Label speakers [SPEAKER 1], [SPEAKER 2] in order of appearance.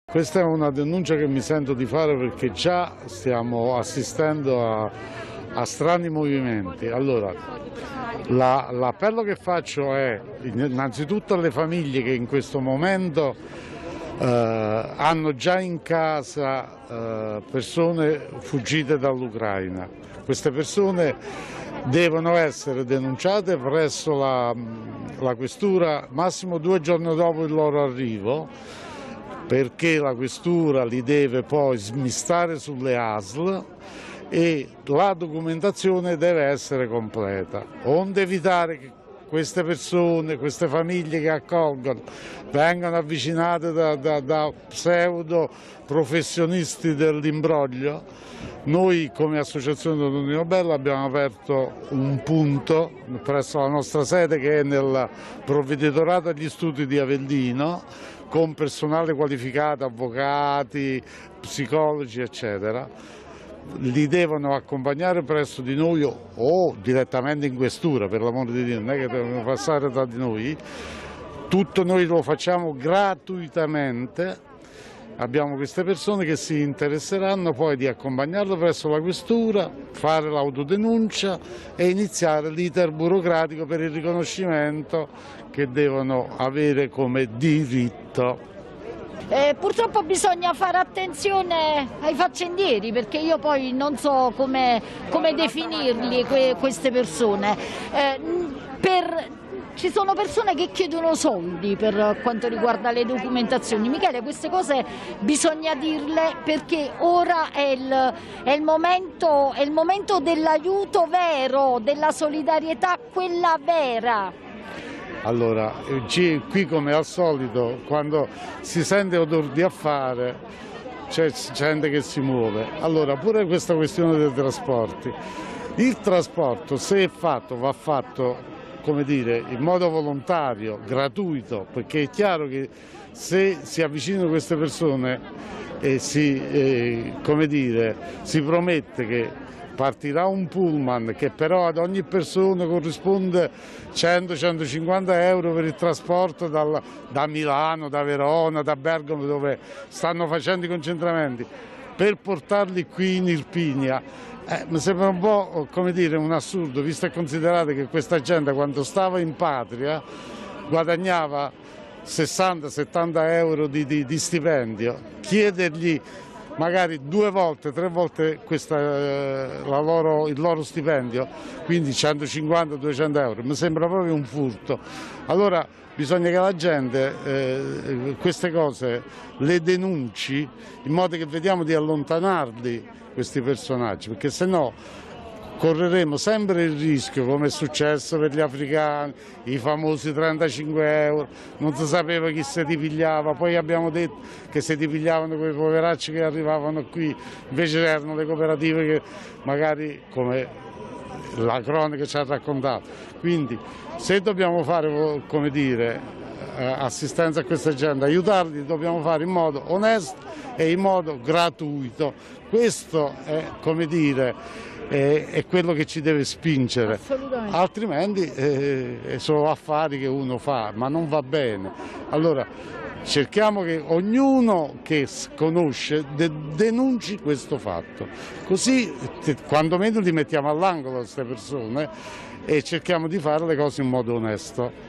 [SPEAKER 1] Questa è una denuncia che mi sento di fare perché già stiamo assistendo a strani movimenti. Allora, l'appello che faccio è innanzitutto alle famiglie che in questo momento hanno già in casa persone fuggite dall'Ucraina. Queste persone devono essere denunciate presso la questura massimo 2 giorni dopo il loro arrivo, perché la questura li deve poi smistare sulle ASL e la documentazione deve essere completa, onde evitare che queste persone, queste famiglie che accolgono vengano avvicinate da pseudo professionisti dell'imbroglio. Noi come Associazione Tonino Bello abbiamo aperto un punto presso la nostra sede che è nel Provveditorato agli Studi di Avellino, con personale qualificato, avvocati, psicologi eccetera. Li devono accompagnare presso di noi o direttamente in questura, per l'amore di Dio, non è che devono passare da di noi. Tutto noi lo facciamo gratuitamente. Abbiamo queste persone che si interesseranno poi di accompagnarlo presso la questura, fare l'autodenuncia e iniziare l'iter burocratico per il riconoscimento che devono avere come diritto.
[SPEAKER 2] Purtroppo bisogna fare attenzione ai faccendieri, perché io poi non so come definirli queste persone. Ci sono persone che chiedono soldi per quanto riguarda le documentazioni. Michele, queste cose bisogna dirle perché ora è il momento dell'aiuto vero, della solidarietà, quella vera.
[SPEAKER 1] Allora, qui come al solito, quando si sente odor di affare, c'è gente che si muove. Allora, pure questa questione dei trasporti. Il trasporto, se è fatto, va fatto, come dire, in modo volontario, gratuito, perché è chiaro che se si avvicinano queste persone e come dire, si promette che partirà un pullman che però ad ogni persona corrisponde 100-150 euro per il trasporto da Milano, da Verona, da Bergamo, dove stanno facendo i concentramenti, per portarli qui in Irpinia. Mi sembra un po', come dire, un assurdo, visto e considerato che questa gente quando stava in patria guadagnava 60-70 euro di stipendio. Chiedergli magari 2 volte, 3 volte il loro stipendio, quindi 150-200 euro, mi sembra proprio un furto. Allora bisogna che la gente queste cose le denunci in modo che vediamo di allontanarli questi personaggi, perché se no correremo sempre il rischio, come è successo per gli africani, i famosi 35 euro, non si sapeva chi se li pigliava, poi abbiamo detto che se li pigliavano quei poveracci che arrivavano qui, invece erano le cooperative che magari, come la cronaca ci ha raccontato. Quindi se dobbiamo fare, come dire, assistenza a questa gente, aiutarli, dobbiamo fare in modo onesto e in modo gratuito. Questo è, come dire, è quello che ci deve spingere.
[SPEAKER 2] Assolutamente.
[SPEAKER 1] Altrimenti sono affari che uno fa, ma non va bene. Allora cerchiamo che ognuno che conosce denunci questo fatto, così quantomeno li mettiamo all'angolo queste persone e cerchiamo di fare le cose in modo onesto.